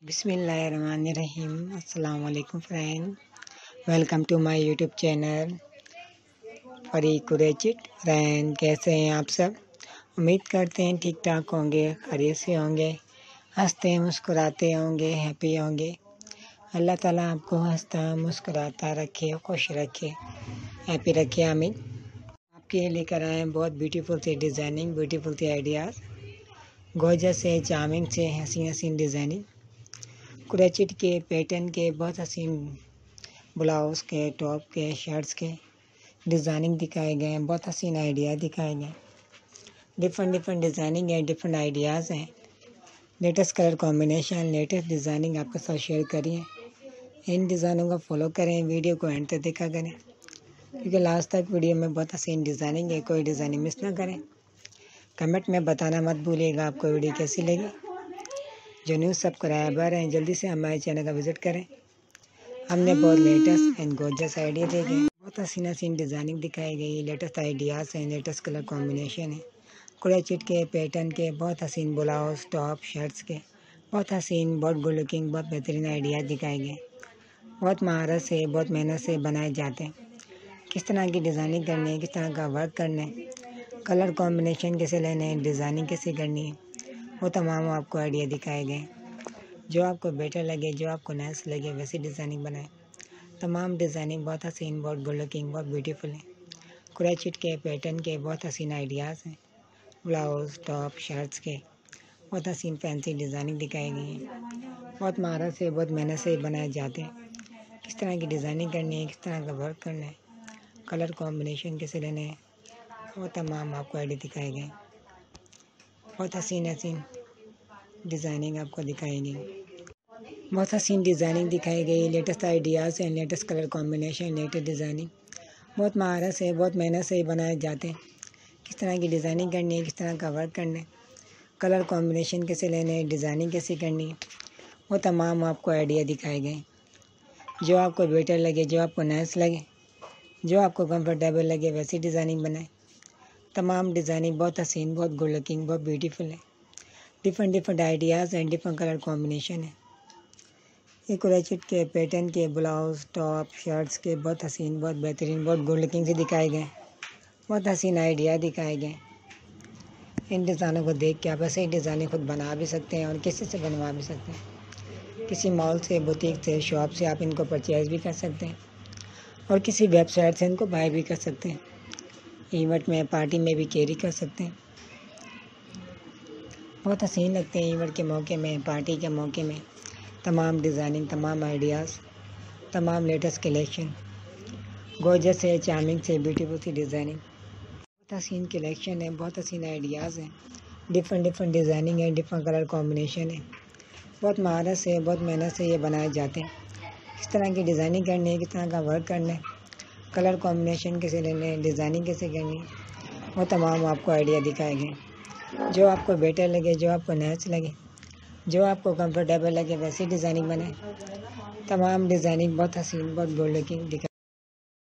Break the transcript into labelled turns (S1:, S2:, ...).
S1: बिस्मिल्लाहिर्रहमानिर्रहीम। अस्सलाम वालेकुम friend, welcome to my YouTube channel फरीक कुरैशिट। फ्रेंड, कैसे हैं आप सब? उम्मीद करते हैं ठीक ठाक होंगे, खैरियत से होंगे, हंसते मुस्कुराते होंगे, हैप्पी होंगे। अल्लाह ताला आपको हंसता मुस्कुराता रखे, खुश रखे, हैप्पी रखे, आमीन। आपके लिए लेकर आए हैं बहुत ब्यूटीफुल से डिज़ाइनिंग, ब्यूटीफुल से आइडियाज़, गॉर्जियस से, चार्मिंग से, हसीन हसीन डिज़ाइनिंग, कुरैशिट के पैटर्न के बहुत हसीन ब्लाउज़ के, टॉप के, शर्ट्स के डिज़ाइनिंग दिखाए गए हैं। बहुत हसीन आइडिया दिखाए गए हैं। डिफरेंट डिज़ाइनिंग है, डिफरेंट आइडियाज़ हैं, latest colour combination, latest designing आपके साथ शेयर करिए। इन डिज़ाइनों को फॉलो करें, वीडियो को एंड तक देखा करें, क्योंकि लास्ट तक वीडियो में बहुत हसीन डिज़ाइनिंग है। कोई डिज़ाइनिंग मिस ना करें। कमेंट में बताना मत भूलिएगा आपको वीडियो कैसी लगी। जो न्यू सब्सक्राइबर हैं, जल्दी से हमारे चैनल का विज़िट करें। हमने बहुत लेटेस्ट एंड गॉर्जियस आइडिया देखे, बहुत हसीन हसीन डिज़ाइनिंग दिखाई गई, लेटेस्ट आइडियाज़ हैं, लेटेस्ट कलर कॉम्बिनेशन है। कुरैशिट के पैटर्न के बहुत हसीन ब्लाउज, टॉप, शर्ट्स के बहुत हसीन, बहुत गुड लुकिंग, बहुत बेहतरीन आइडियाज़ दिखाए गए। बहुत महारत से, बहुत मेहनत से बनाए जाते हैं। किस तरह की डिज़ाइनिंग करनी है, किस तरह का वर्क करना है, कलर कॉम्बिनेशन कैसे लेने हैं, डिज़ाइनिंग कैसे करनी है, वो तमाम आपको आइडिया दिखाए गए। जो आपको बेटर लगे, जो आपको नाइस लगे, वैसी डिज़ाइनिंग बनाएं। तमाम डिज़ाइनिंग बहुत हसीन, बहुत गुड लुकिंग, बहुत ब्यूटीफुल है। कुरैशिट के पैटर्न के बहुत हसीन आइडियाज़ हैं। ब्लाउज़, टॉप, शर्ट्स के बहुत हसीन फैंसी डिज़ाइनिंग दिखाई गई है। बहुत महारत से, बहुत मेहनत से बनाए जाते हैं। किस तरह की डिज़ाइनिंग करनी है, किस तरह का वर्क करना है, कलर कॉम्बिनेशन कैसे लेने हैं, वो तमाम आपको आइडिया दिखाए गए। बहुत हसीन डिज़ाइनिंग आपको दिखाई गई, बहुत हसीन डिज़ाइनिंग दिखाई गई, लेटेस्ट आइडियाज़ हैं, latest colour combination, latest designing बहुत महारत से, बहुत मेहनत से बनाए जाते हैं। किस तरह की डिज़ाइनिंग करनी है, किस तरह का वर्क करना है, कलर कॉम्बिनेशन कैसे लेने हैं, डिज़ाइनिंग कैसे करनी है, वो तमाम आपको आइडिया दिखाए गए। जो आपको बेटर लगे, जो आपको नाइस लगे, जो आपको कंफर्टेबल लगे, वैसी डिज़ाइनिंग बनाए। तमाम डिज़ाइनिंग बहुत हसीन, बहुत गुड लुकिंग, बहुत ब्यूटीफुल है। Different ideas and different colour combination है। ये कुरैशिट के पैटर्न के ब्लाउज़, टॉप, शर्ट्स के बहुत हसीन, बहुत बेहतरीन, बहुत गुड लुकिंग से दिखाए गए। बहुत हसीन आइडिया दिखाए गए। इन डिज़ाइनों को देख के आप ऐसे ही डिज़ाइनिंग खुद बना भी सकते हैं और किसी से बनवा भी सकते हैं। किसी मॉल से, बुटीक से, शॉप से आप इनको परचेज़ भी कर सकते हैं और किसी वेबसाइट से इनको बाय भी कर सकते हैं। इवेंट में, पार्टी में भी कैरी कर सकते हैं। बहुत हसीन लगते हैं इवेंट के मौके में, पार्टी के मौके में। तमाम डिज़ाइनिंग, तमाम आइडियाज़, तमाम लेटेस्ट कलेक्शन, गॉर्जियस से, चार्मिंग से, ब्यूटीफुल सी डिज़ाइनिंग, बहुत हसीन कलेक्शन है, बहुत हसीन आइडियाज़ हैं। डिफरेंट डिज़ाइनिंग है, डिफरेंट कलर कॉम्बिनेशन है। बहुत महारत से, बहुत मेहनत से ये बनाए जाते हैं। किस तरह की डिज़ाइनिंग करनी है, किस तरह का वर्क करना है, कलर कॉम्बिनेशन कैसे लेने हैं, डिज़ाइनिंग कैसे करनी है, वो तमाम आपको आइडिया दिखाए गए। जो आपको बेटर लगे, जो आपको नाइस लगे, जो आपको कंफर्टेबल लगे, वैसी डिज़ाइनिंग बनाए। तमाम डिज़ाइनिंग बहुत हसीन, बहुत गुड लुकिंग दिखाई